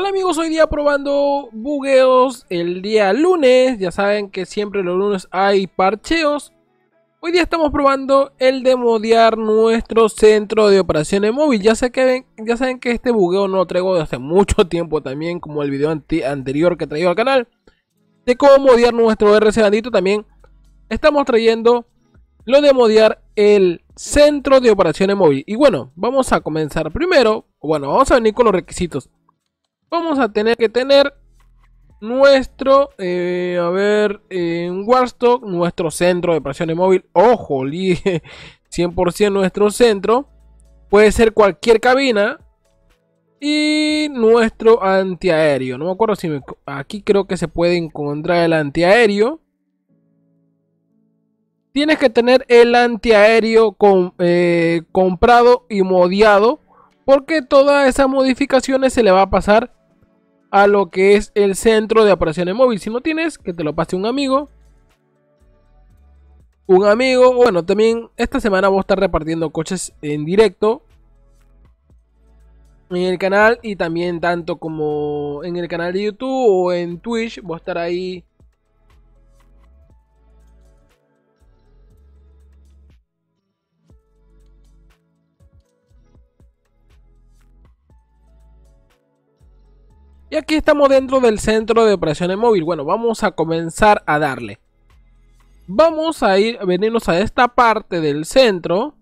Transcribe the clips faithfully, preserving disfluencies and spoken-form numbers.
Hola amigos, hoy día probando bugueos el día lunes. Ya saben que siempre los lunes hay parcheos. Hoy día estamos probando el de modear nuestro centro de operaciones móvil. Ya, sé que, ya saben que este bugueo no lo traigo desde hace mucho tiempo también, como el video anterior que traigo al canal de cómo modear nuestro R C Bandito. También estamos trayendo lo de modear el centro de operaciones móvil. Y bueno, vamos a comenzar primero. Bueno, vamos a venir con los requisitos. Vamos a tener que tener nuestro, eh, a ver, en Watchdog, nuestro centro de operaciones móvil. Ojo, cien por ciento nuestro centro. Puede ser cualquier cabina. Y nuestro antiaéreo. No me acuerdo si me, aquí creo que se puede encontrar el antiaéreo. Tienes que tener el antiaéreo con, eh, comprado y modiado, porque todas esas modificaciones se le va a pasar a lo que es el centro de operaciones móvil. Si no tienes, que te lo pase un amigo. Un amigo. Bueno, también esta semana voy a estar repartiendo coches en directo en el canal, y también tanto como en el canal de YouTube o en Twitch. Voy a estar ahí y aquí estamos dentro del centro de operaciones móvil. Bueno, vamos a comenzar a darle. Vamos a ir, a venirnos a esta parte del centro.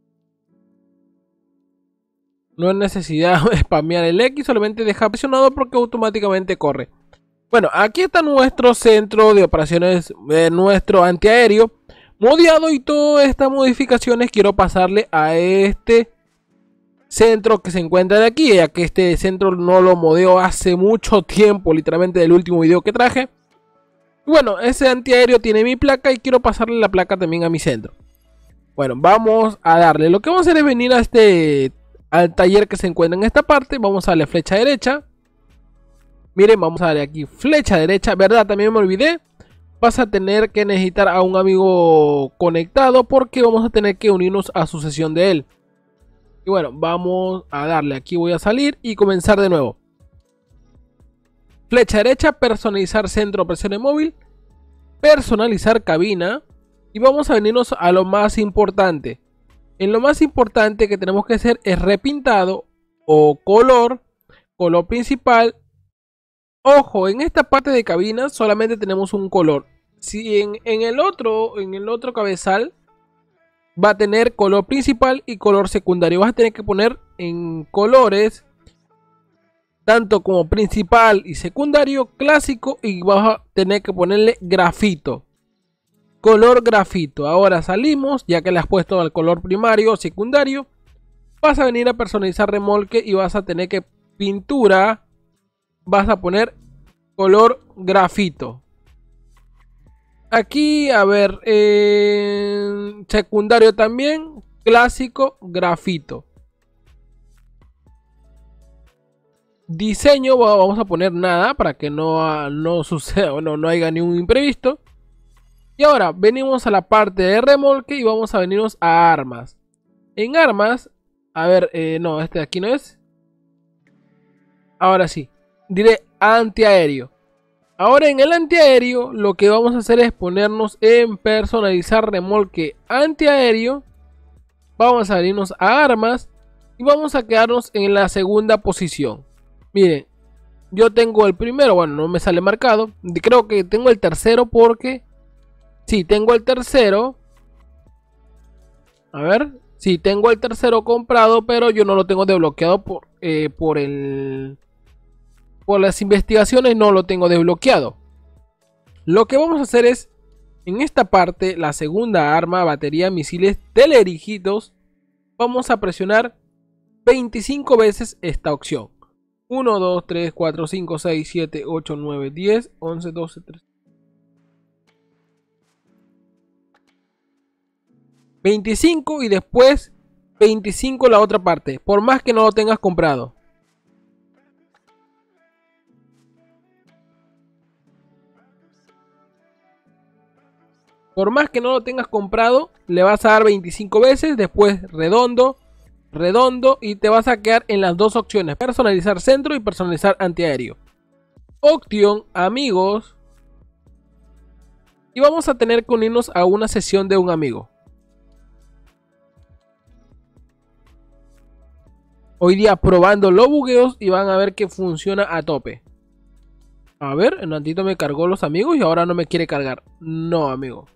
No es necesidad de spamear el X, solamente deja presionado porque automáticamente corre. Bueno, aquí está nuestro centro de operaciones, eh, nuestro antiaéreo modiado, y todas estas modificaciones quiero pasarle a este centro que se encuentra de aquí, ya que este centro no lo modeo hace mucho tiempo, literalmente del último video que traje. Bueno, ese antiaéreo tiene mi placa y quiero pasarle la placa también a mi centro. Bueno, vamos a darle. Lo que vamos a hacer es venir a este, al taller que se encuentra en esta parte. Vamos a darle flecha derecha. Miren, vamos a darle aquí flecha derecha. ¿Verdad? También me olvidé. Vas a tener que necesitar a un amigo conectado, porque vamos a tener que unirnos a su sesión de él. Y bueno, vamos a darle. Aquí voy a salir y comenzar de nuevo. Flecha derecha, personalizar centro de operaciones móvil, personalizar cabina. Y vamos a venirnos a lo más importante. En lo más importante que tenemos que hacer es repintado o color, color principal. Ojo, en esta parte de cabina solamente tenemos un color. Si en, en el otro, en el otro cabezal va a tener color principal y color secundario. Vas a tener que poner en colores tanto como principal y secundario, clásico, y vas a tener que ponerle grafito. Color grafito. Ahora salimos, ya que le has puesto al color primario o secundario. Vas a venir a personalizar remolque y vas a tener que pintura. Vas a poner color grafito. Aquí, a ver, eh, secundario también, clásico, grafito. Diseño, vamos a poner nada para que no, no suceda, bueno, no haya ningún imprevisto. Y ahora venimos a la parte de remolque y vamos a venirnos a armas. En armas, a ver, eh, no, este de aquí no es. Ahora sí, diré antiaéreo. Ahora en el antiaéreo lo que vamos a hacer es ponernos en personalizar remolque antiaéreo. Vamos a venirnos a armas y vamos a quedarnos en la segunda posición. Miren, yo tengo el primero, bueno, no me sale marcado. Creo que tengo el tercero porque... Sí, tengo el tercero. A ver, sí, tengo el tercero comprado, pero yo no lo tengo desbloqueado por, eh, por el... Por las investigaciones no lo tengo desbloqueado. Lo que vamos a hacer es, en esta parte, la segunda arma, batería, misiles teledirigidos, vamos a presionar veinticinco veces esta opción. uno, dos, tres, cuatro, cinco, seis, siete, ocho, nueve, diez, once, doce, trece. veinticinco y después veinticinco la otra parte, por más que no lo tengas comprado. Por más que no lo tengas comprado, le vas a dar veinticinco veces, después redondo, redondo y te vas a quedar en las dos opciones, personalizar centro y personalizar antiaéreo. Opción amigos. Y vamos a tener que unirnos a una sesión de un amigo. Hoy día probando los bugueos y van a ver que funciona a tope. A ver, en un ratito me cargó los amigos y ahora no me quiere cargar. No, amigo.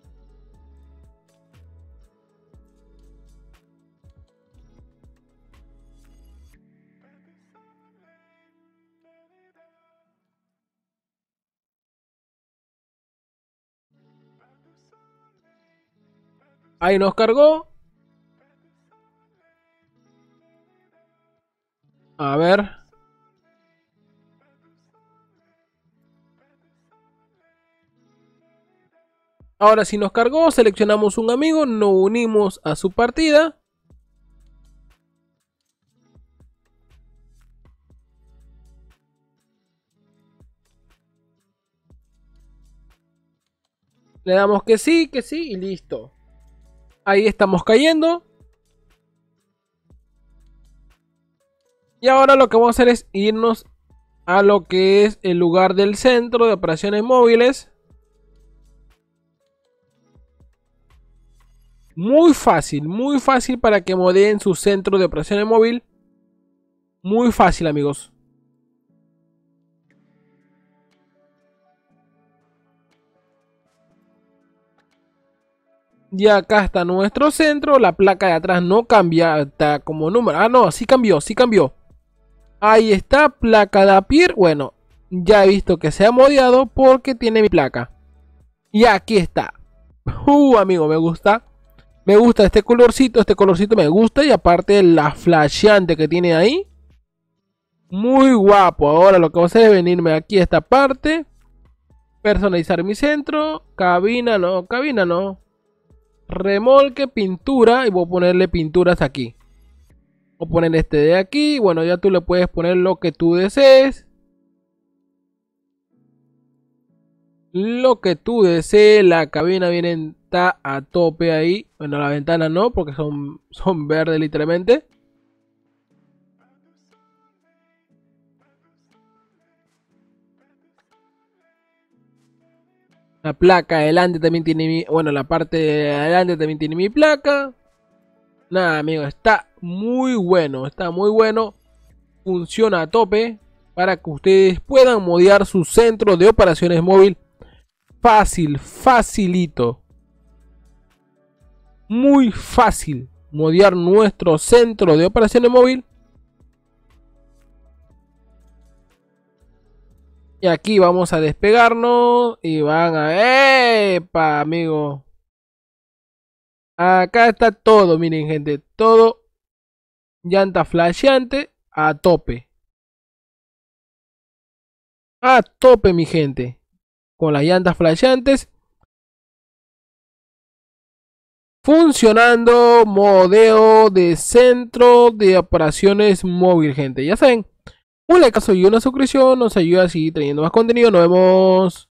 Ahí nos cargó. A ver. Ahora sí nos cargó, seleccionamos un amigo, nos unimos a su partida. Le damos que sí, que sí y listo. Ahí estamos cayendo. Y ahora lo que vamos a hacer es irnos a lo que es el lugar del centro de operaciones móviles. Muy fácil, muy fácil para que modeen su centro de operaciones móvil. Muy fácil, amigos. Y acá está nuestro centro. La placa de atrás no cambia. Está como número. Ah, no, sí cambió, sí cambió. Ahí está, placa de Apier. Bueno, ya he visto que se ha modeado porque tiene mi placa. Y aquí está. Uh, amigo, me gusta. Me gusta este colorcito. Este colorcito me gusta. Y aparte la flasheante que tiene ahí. Muy guapo. Ahora lo que voy a hacer es venirme aquí a esta parte. Personalizar mi centro. Cabina no, cabina no. Remolque, pintura. Y voy a ponerle pinturas aquí. Voy a poner este de aquí. Bueno, ya tú le puedes poner lo que tú desees. Lo que tú desees. La cabina viene está a tope ahí. Bueno, la ventana no, porque son, son verdes literalmente. La placa adelante también tiene mi... Bueno, la parte de adelante también tiene mi placa. Nada, amigo, está muy bueno. Está muy bueno. Funciona a tope. Para que ustedes puedan modear su centro de operaciones móvil. Fácil, facilito. Muy fácil. Modear nuestro centro de operaciones móvil. Y aquí vamos a despegarnos. Y van a... ¡Epa, amigo! Acá está todo, miren, gente. Todo llanta flasheante a tope. A tope, mi gente. Con las llantas flasheantes. Funcionando. Modelo de centro de operaciones móvil, gente. Ya saben. Un like y una suscripción nos ayuda a seguir teniendo más contenido. Nos vemos.